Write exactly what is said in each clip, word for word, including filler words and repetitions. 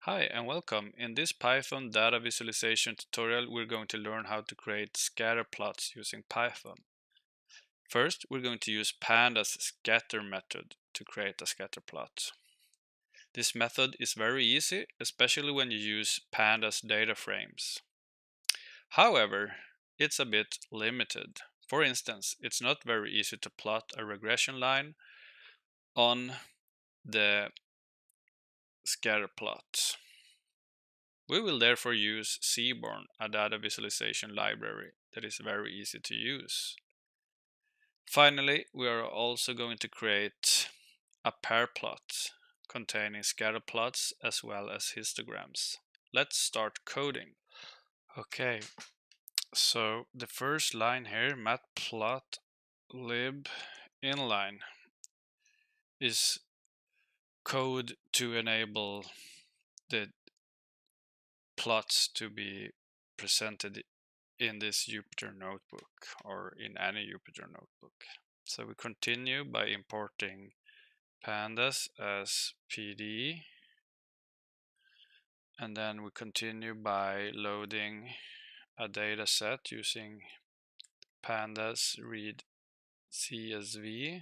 Hi and welcome. In this Python data visualization tutorial, we're going to learn how to create scatter plots using Python. First, we're going to use Pandas scatter method to create a scatter plot. This method is very easy, especially when you use Pandas data frames. However, it's a bit limited. For instance, it's not very easy to plot a regression line on the scatter plot. We will therefore use Seaborn, a data visualization library that is very easy to use. Finally, we are also going to create a pair plot containing scatter plots as well as histograms. Let's start coding. Okay, so the first line here, matplotlib inline, is code to enable the plots to be presented in this Jupyter notebook or in any Jupyter notebook. So we continue by importing pandas as P D, and then we continue by loading a data set using pandas read C S V.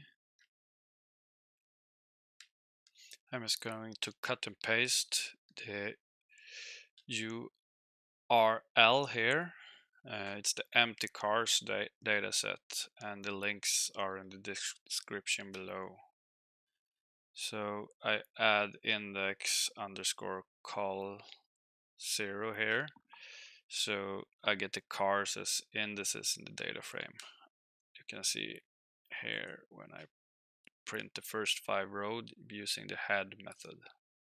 I'm just going to cut and paste the U R L here. Uh, it's the empty cars da data set, and the links are in the description below. So I add index underscore col zero here. So I get the cars as indices in the data frame. You can see here when I print the first five rows using the head method.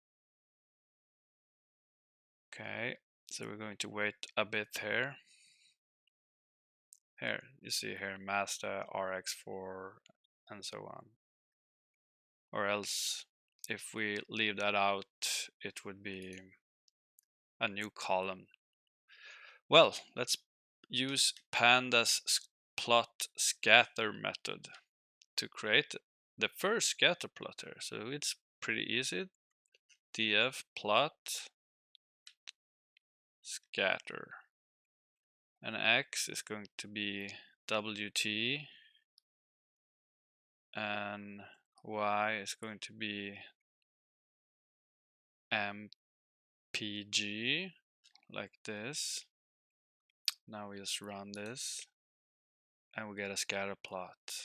Okay, so we're going to wait a bit here. Here, you see here Mazda R X four and so on. Or else, if we leave that out, it would be a new column. Well, let's use pandas plot scatter method to create the first scatter plot here. So it's pretty easy. Df plot scatter, and x is going to be wt, and y is going to be mpg, like this. Now we just run this and we get a scatter plot.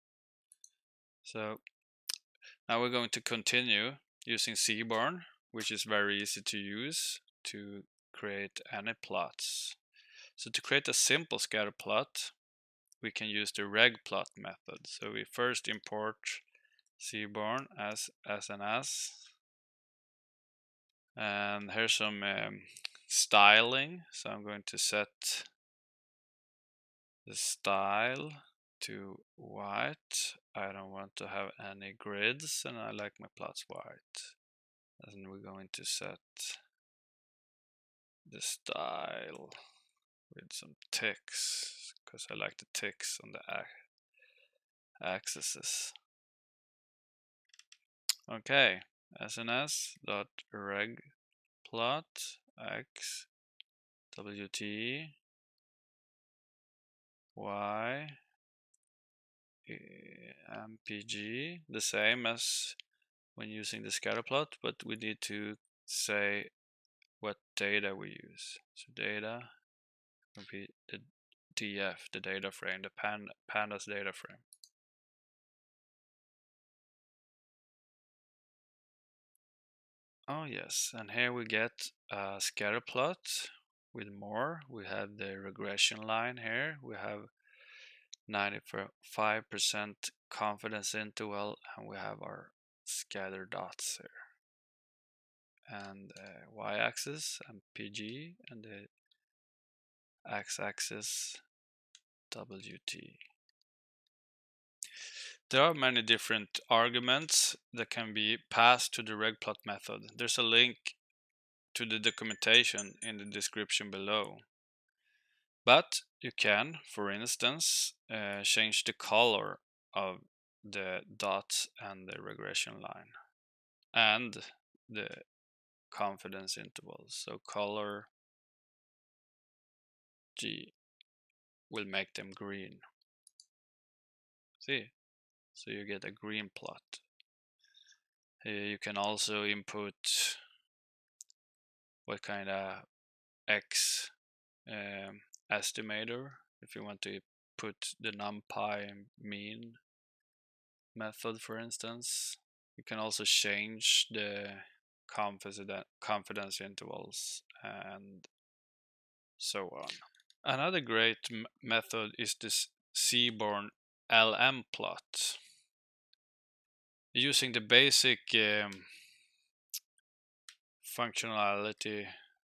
So now we're going to continue using Seaborn, which is very easy to use to create any plots. So to create a simple scatter plot, we can use the regplot method. So we first import Seaborn as sns, and here's some um, styling. So I'm going to set the style to white. I don't want to have any grids, and I like my plots white. And we're going to set the style with some ticks, because I like the ticks on the axes. Okay, sns.regplot x wt y mpg, the same as when using the scatter plot, but we need to say what data we use. So data will be the df, the data frame, the pan, pandas data frame. Oh yes, and here we get a scatter plot with more. We have the regression line here. We have ninety-five percent confidence interval, and we have our scatter dots here. And uh, y-axis and P G, and the x-axis W T. There are many different arguments that can be passed to the regplot method. There's a link to the documentation in the description below. But you can, for instance, uh, change the color of the dots and the regression line and the confidence intervals. So color G will make them green. See? So you get a green plot. Uh, you can also input what kind of X um, estimator if you want to put the numpy mean method, for instance. You can also change the confidence intervals and so on. Another great method is this Seaborn lmplot. Using the basic um, functionality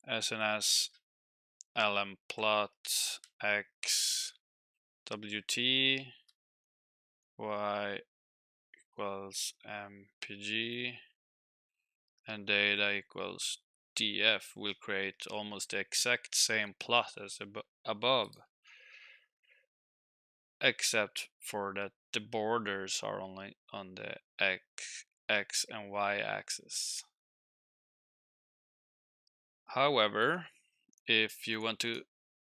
sns.lmplot x wt y equals mpg and data equals df will create almost the exact same plot as ab above, except for that the borders are only on the x, x and y axis. However, if you want to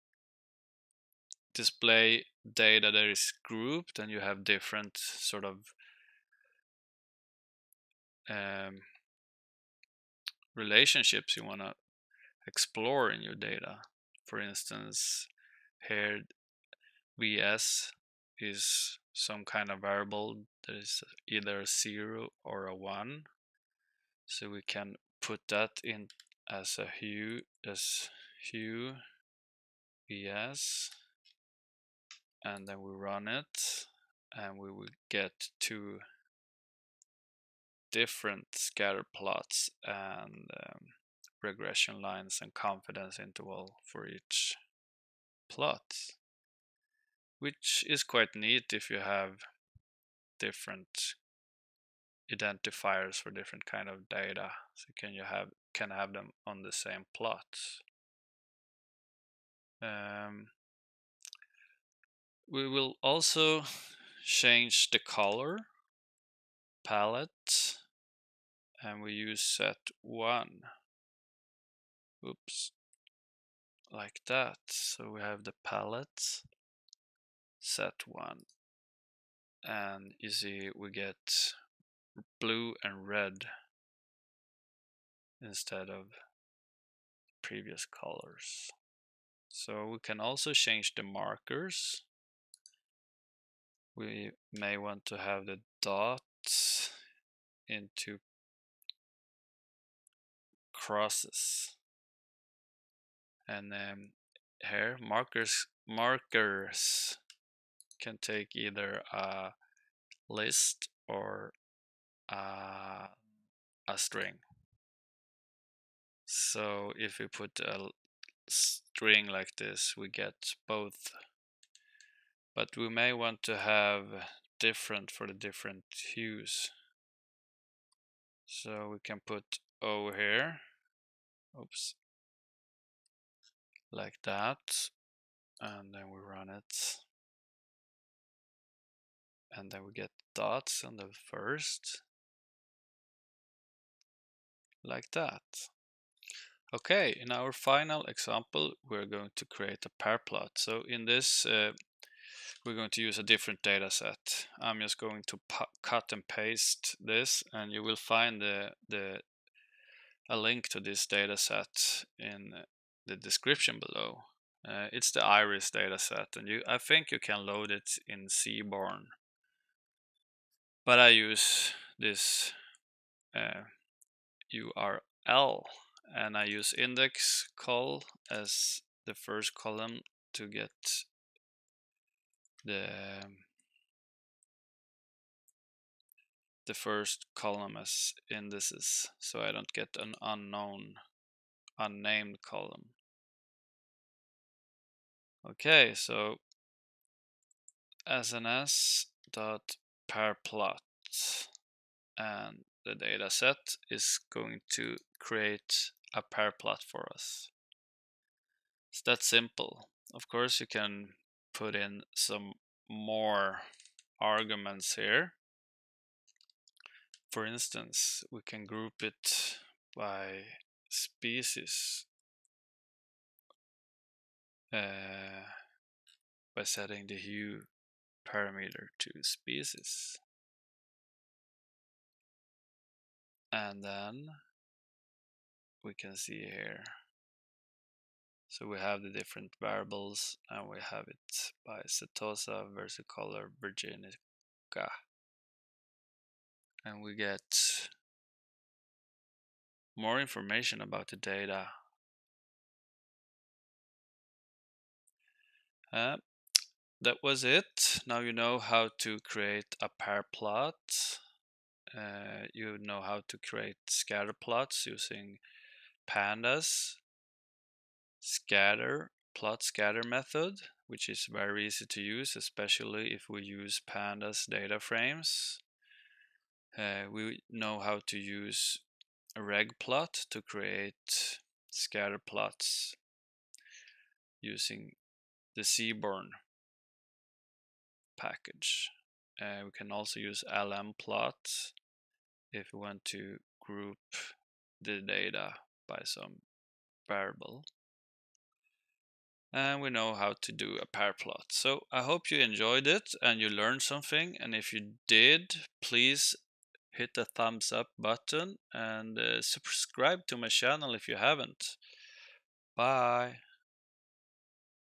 display data that is grouped and you have different sort of um, relationships you want to explore in your data. For instance, here vs is some kind of variable that is either a zero or a one. So we can put that in as a hue, as hue vs, and then we run it, and we will get two different scatter plots and um, regression lines and confidence interval for each plot, which is quite neat if you have different identifiers for different kind of data. So can you have can have them on the same plot. Um, we will also change the color palette, and we use set one. Oops, like that. So we have the palette set one, and you see we get blue and red instead of previous colors. So we can also change the markers. We may want to have the dots into crosses, and then here markers markers can take either a list or a, a string. So if we put a string like this, we get both, but we may want to have different for the different hues. So we can put O here, oops, like that, and then we run it, and then we get dots on the first, like that. Okay, in our final example, we're going to create a pair plot. So in this, uh, we're going to use a different data set. I'm just going to cut and paste this, and you will find the, the a link to this data set in the description below. Uh, it's the iris data set, and you I think you can load it in Seaborn, but I use this uh, U R L, and I use index col as the first column to get the the first column as indices, so I don't get an unknown unnamed column. Okay, so sns.pairplot, and the data set is going to create a pair plot for us. It's that simple. Of course, you can put in some more arguments here. For instance, we can group it by species uh, by setting the hue parameter to species. And then we can see here, so we have the different variables and we have it by setosa, versicolor, virginica, and we get more information about the data. Uh, that was it. Now you know how to create a pair plot. Uh, you know how to create scatter plots using Pandas scatter plot scatter method, which is very easy to use, especially if we use Pandas data frames. Uh, we know how to use a regplot to create scatter plots using the Seaborn package. Uh, we can also use lmplot if we want to group the data by some variable. And we know how to do a pair plot. So I hope you enjoyed it and you learned something. And if you did, please hit the thumbs up button and uh, subscribe to my channel if you haven't. Bye.